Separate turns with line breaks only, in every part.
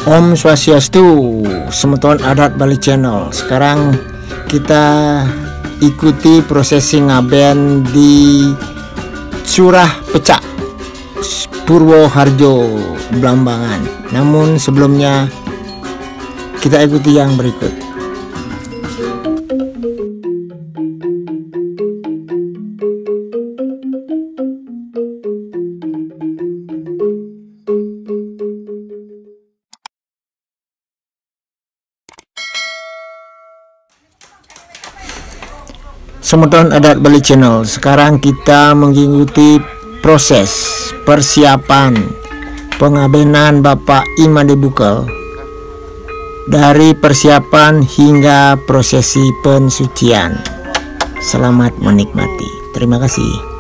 Om Swastiastu, Semeton Adat Bali Channel. Sekarang kita ikuti prosesi ngaben di Curah Pecak, Purwoharjo, Blambangan. Namun sebelumnya kita ikuti yang berikut. Semeton Adat Bali Channel. Sekarang kita mengikuti proses persiapan pengabenan Bapak Imade Bukel, dari persiapan hingga prosesi pensucian. Selamat menikmati. Terima kasih.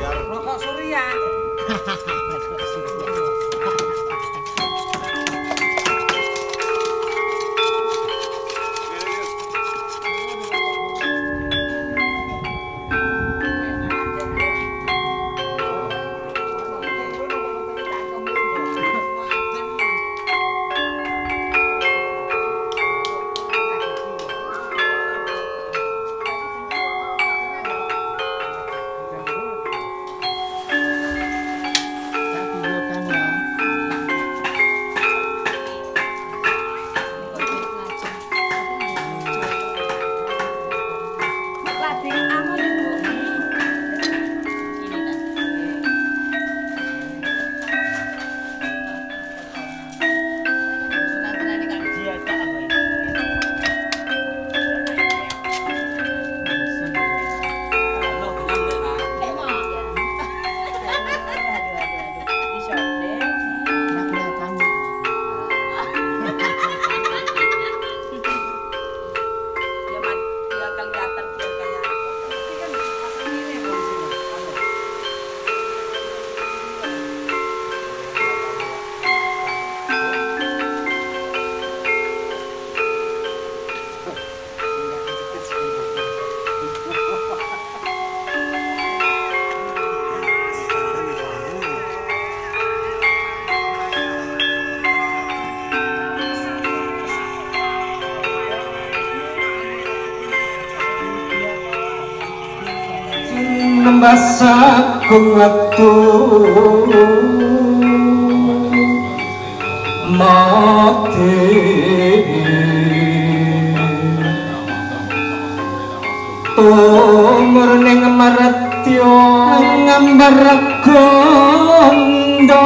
Nembasa kungatu mati tumurning maratya ngambar gondo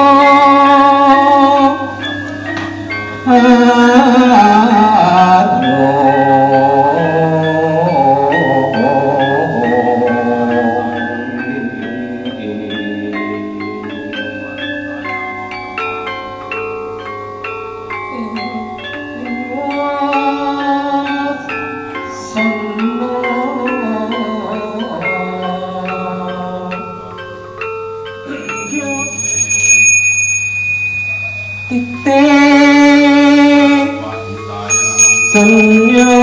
Senyo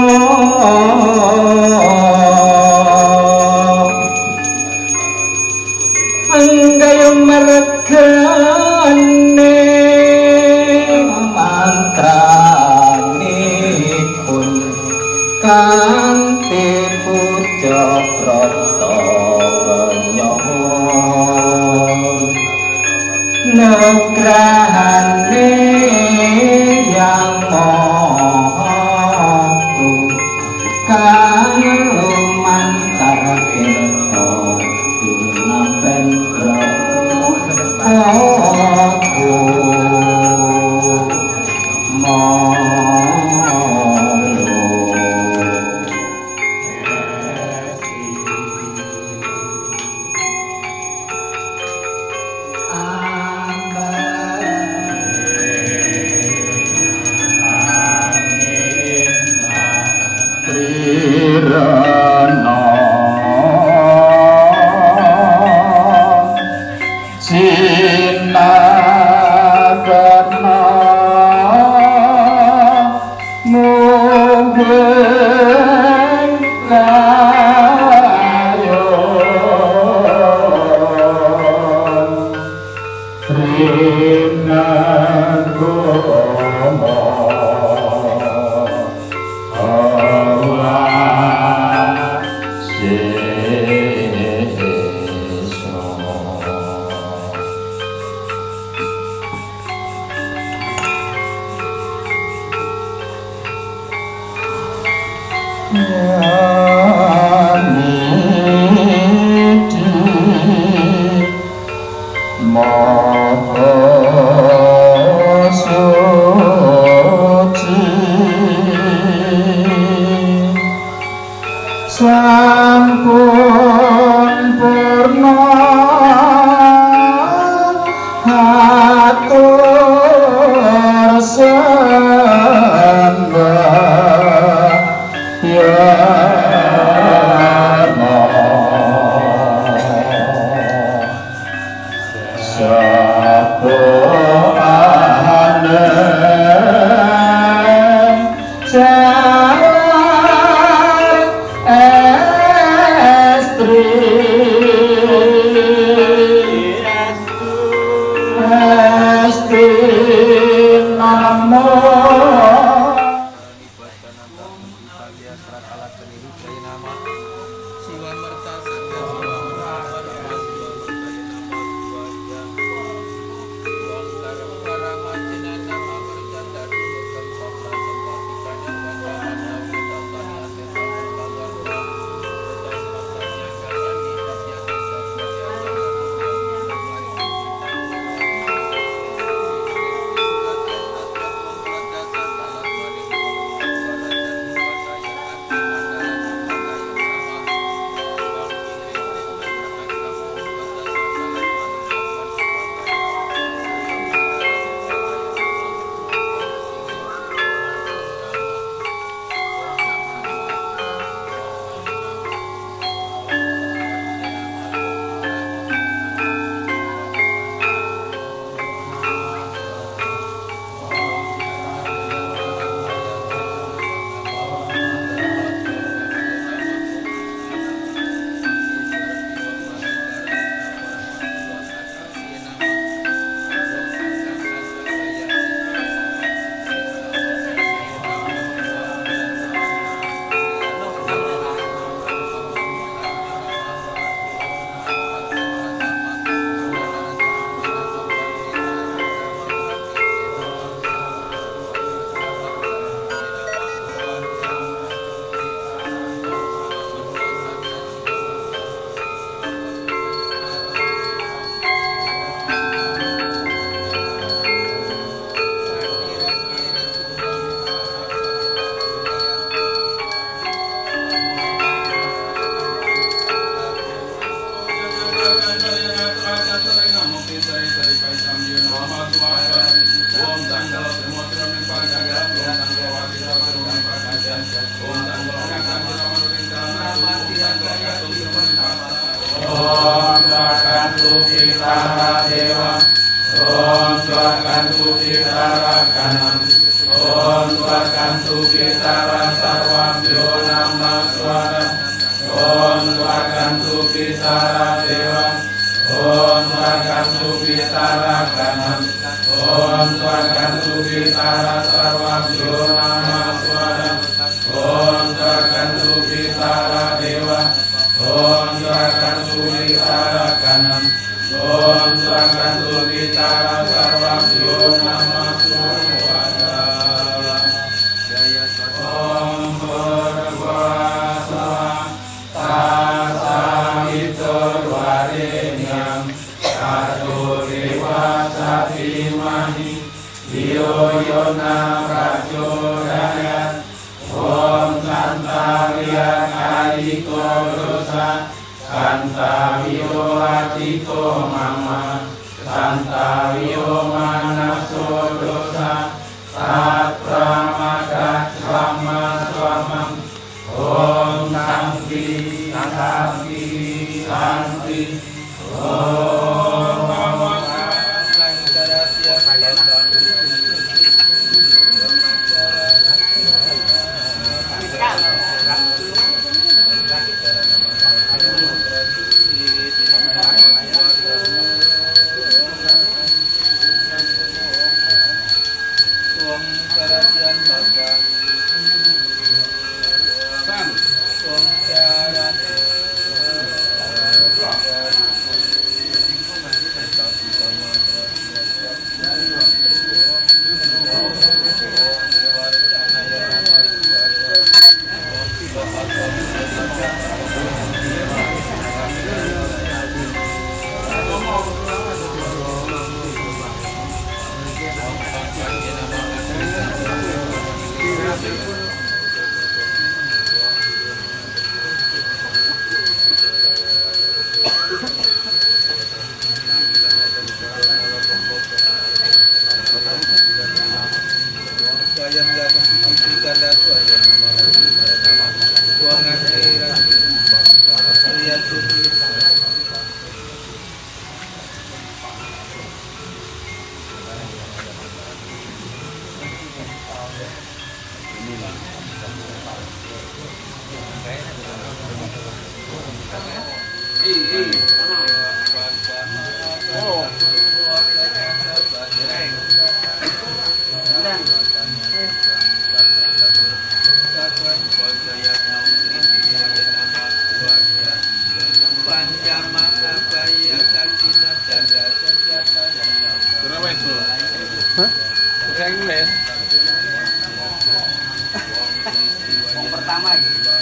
anggayo mergane mantranipun kanthi puja prata nyuwun nugrahane yang kang lumantar kita dinaben aku Rana Cina Karna Mungkin Kayo Rina Gomo Sampun purna hatur sembah ya Om Swakantu Pitara Dewa, Om Swakantu Pitara Kanam, Om Swakantu Pitara Sarwabhyo Namah Swara, Om Swakantu Pitara Dewa, Om Swakantu Pitara Kanam, Om Swakantu Pitara Sarwabhyo Namah Swara, Om Swakantu Pitara Dewa, Om Swakantu Pitara Kanam, Om Swakantu Pitara Sarwabhyo Namah Swara. Om Bhurvasva Tasaviturvarenyam Bhargo Devasa Dhimahi Dhiyo Yona Prachodayat. Om Santaviya Kariko Dosa Santaviyo Atiko Mama Santaviyo Manaso Dosa Satramaka Swama Swamam. Om Santi Santi Santi. Om Namo Pertama gitu.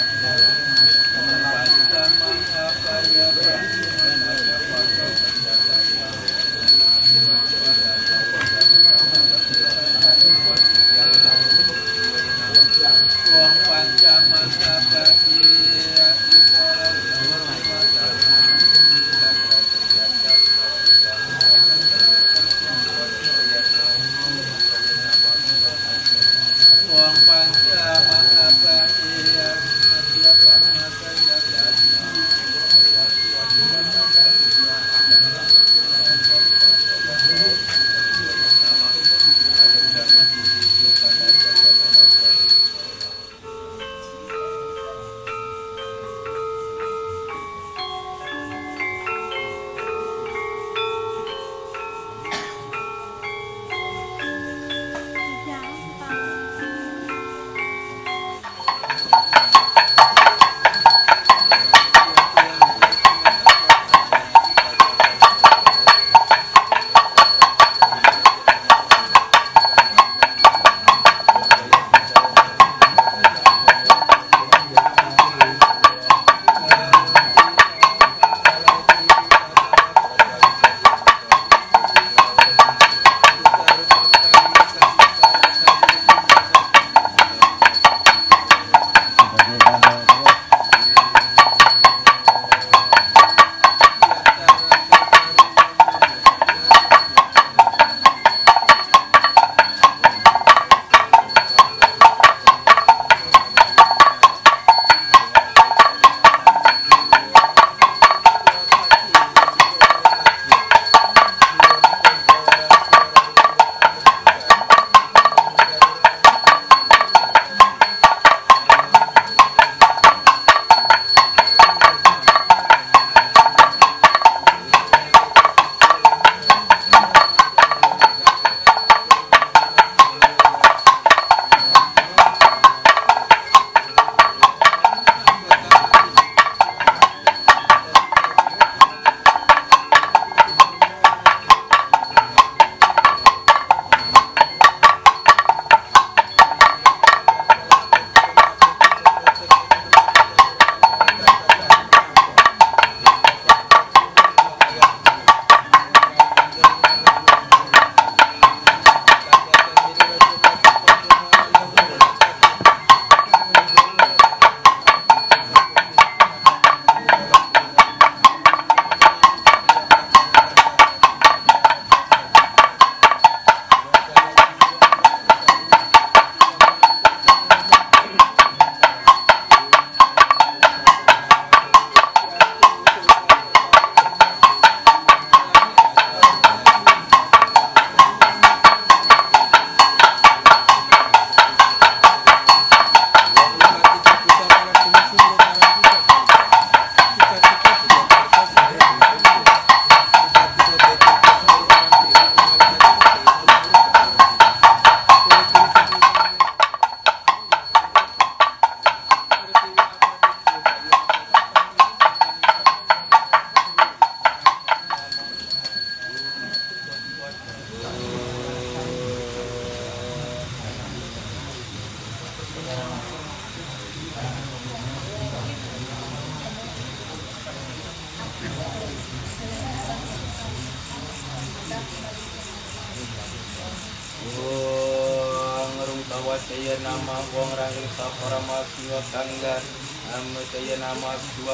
Saya nama wong rangil saparama siwa tangga nama saya nama siwa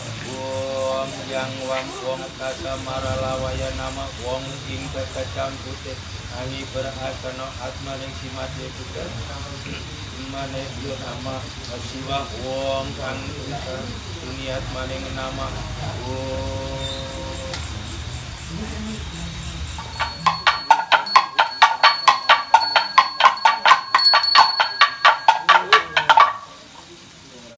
wong yang wong kata maralawaya nama wong hingga kacang putih ani berasana atma yang simate putih mane dia nama siwa wong kang niat maning nama